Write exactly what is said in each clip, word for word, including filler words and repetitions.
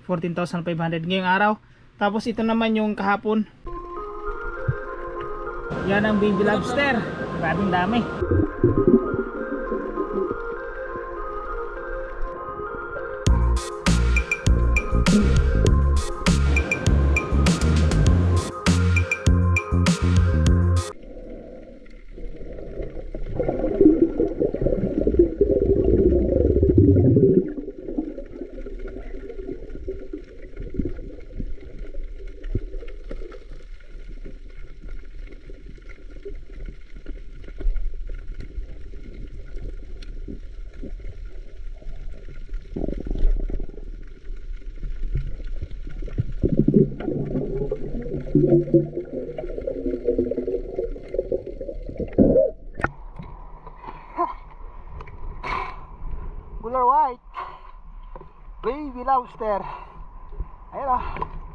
fourteen thousand five hundred ngayong araw. Tapos ito naman yung kahapon. Yan ang baby lobster. Grabing dami. Buller white, baby lobster. Ayan o.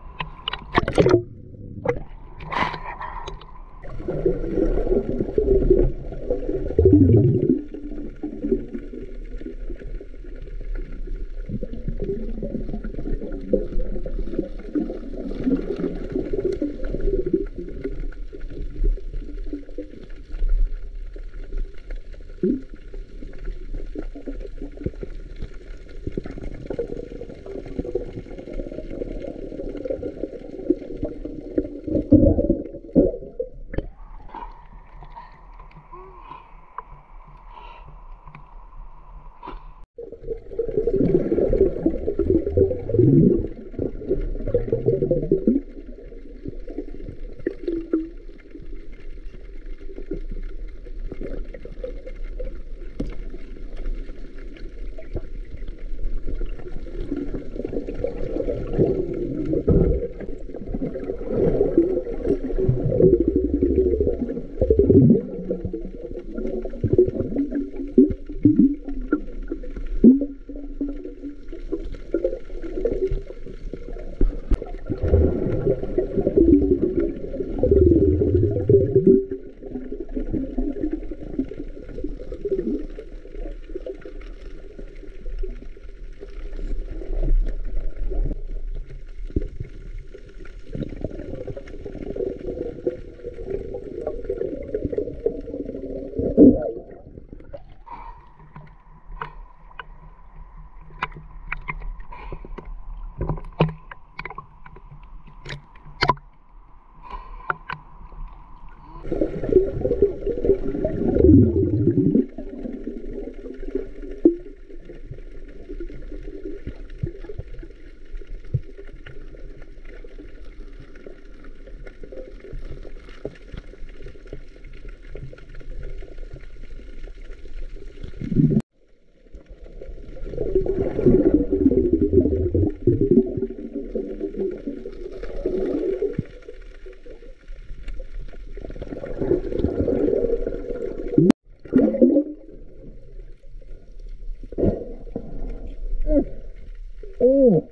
Oh,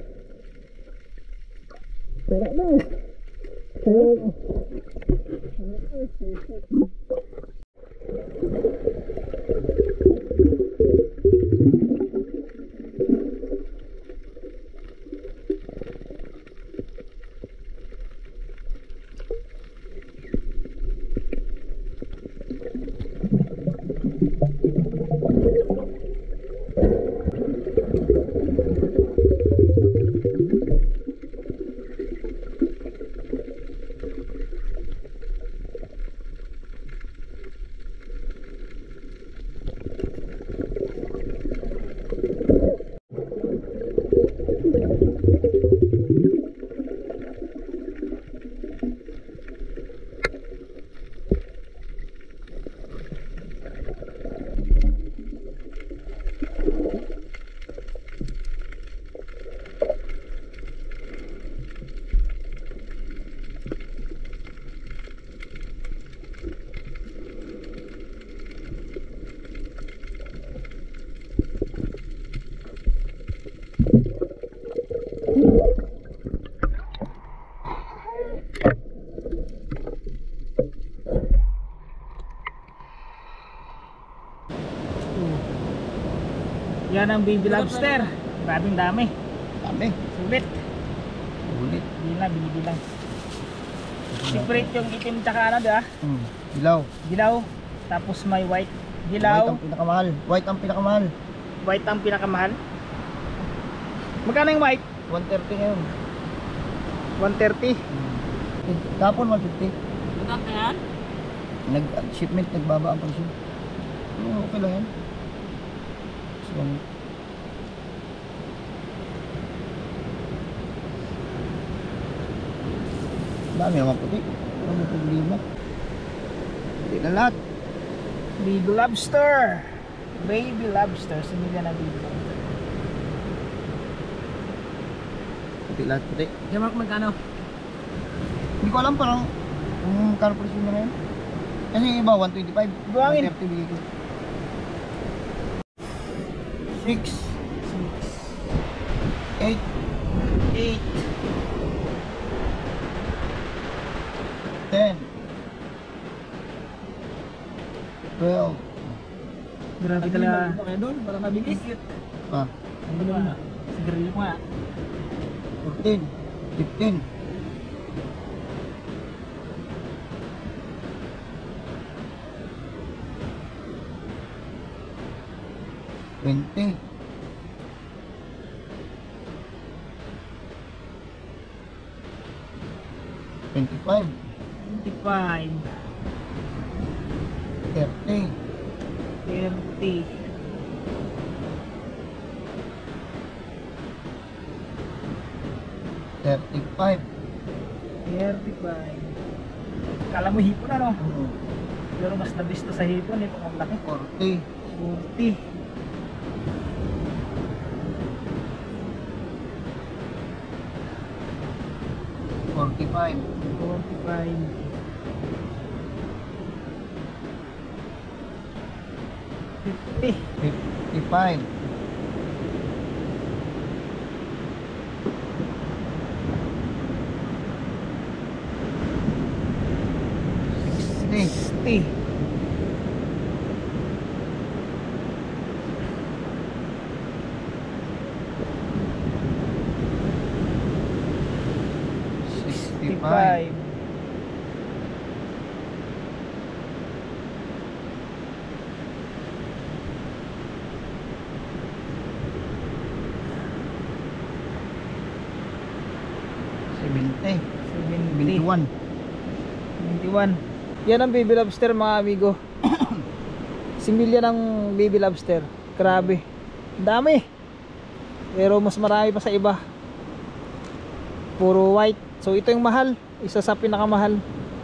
berat dah. Oh. Yan ang baby lobster. Grabing dami. Dami. Sulit. Ulit. Hindi lang, binili lang. Separate yung itim tsaka ano, di ba? Hmm. Dilaw. Dilaw. Tapos may white. White Dilaw. ang pinakamahal. White ang pinakamahal. White ang pinakamahal. Magkano yung white? one thirty ngayon. one thirty. Hmm. Eh, Tapon one fifty. Magkano yan? Nag-shipment, nagbaba ang presyo. Hmm, okay lang yan. So, dami naman puti. Ano problema? Hindi na lahat. Baby lobster. Baby lobster. Similya na baby lobster. Puti lahat puti. Kaya Mark, magkano? Hindi ko alam parang kung kano presyo na ngayon. Kasi yung iba one twenty-five. Buhangin. one thirty bigay ko. six, eight, eight. ten, twelve, Grabe talaga. Kaya doon, para mabilis. pa, Ano ba? Sigarilyo ko nga. fourteen, fifteen, twenty, twenty-five, twenty-five. thirty, thirty. thirty-five, thirty-five. Kala mo hipon ano? Pero mas nabis to sa hipon eh. Pag ang laki. forty, forty. forty-five, forty-five. fifty. fifty-five, sixty, sixty. sixty-five, sixty-five. seventy, seventy. seventy-one. seventy-one. Yan ang baby lobster mga amigo. Similya ng baby lobster. Grabe. Ang dami. Pero mas marami pa sa iba. Puro white. So ito yung mahal. Isa sa pinakamahal.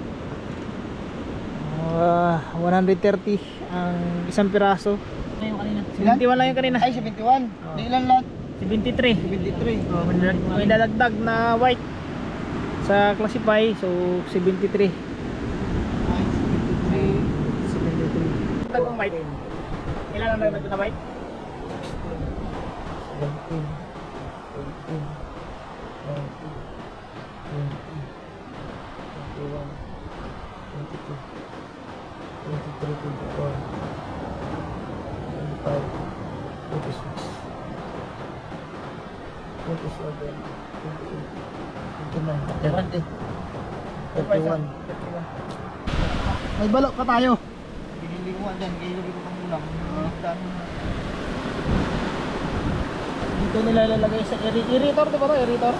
Uh, one thirty ang isang piraso. Ano yung kanina? seventy-one lang yung kanina. Ay, seventy-one. Oh. Di ilan lahat? seventy-three. seventy-three. Oh, may dalag- may dalagdag na white sa classify. So seventy-three. Ay, seventy-three. seventy-three. Dalagdag white. Ilan ang dalagdag na white? seventeen, eighteen, nineteen, twenty, twenty-one, twenty-two, twenty-three, twenty-four, twenty-five, twenty-six, twenty-seven, twenty-eight, twenty-nine, thirty, thirty-one. May balok pa tayo. Binili ko dyan, kaya lagi ko kang ulang. Dami na. Dito nila ilalagay sa iri iritor, di ba to? Iritor.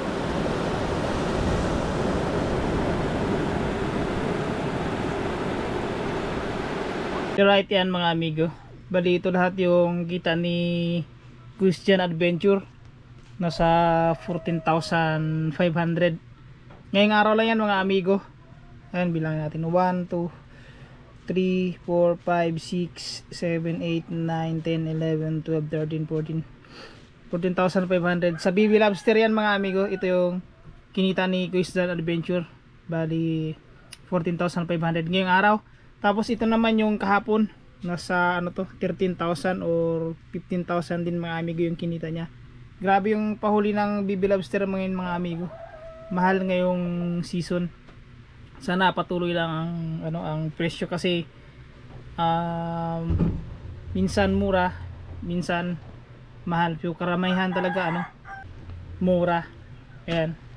Right yan mga amigo. Bali ito lahat yung kita ni Christian Adventure. Nasa fourteen thousand five hundred. Ngayong araw lang yan mga amigo. Ayan, bilangin natin. one, two, three, four, five, six, seven, eight, nine, ten, eleven, twelve, thirteen, fourteen. fourteen thousand five hundred. Sa B B Lobster yan mga amigo. Ito yung kinita ni Christian Adventure. Bali fourteen thousand five hundred ngayong araw. Tapos ito naman yung kahapon. Nasa ano to, thirteen thousand or fifteen thousand din mga amigo yung kinita niya. Grabe yung pahuli ng B B Lobster ngayon mga amigo. Mahal ngayong season. Sana patuloy lang ang ano ang presyo kasi um, minsan mura, minsan mahal. Yung karamihan talaga ano mura. Ayan.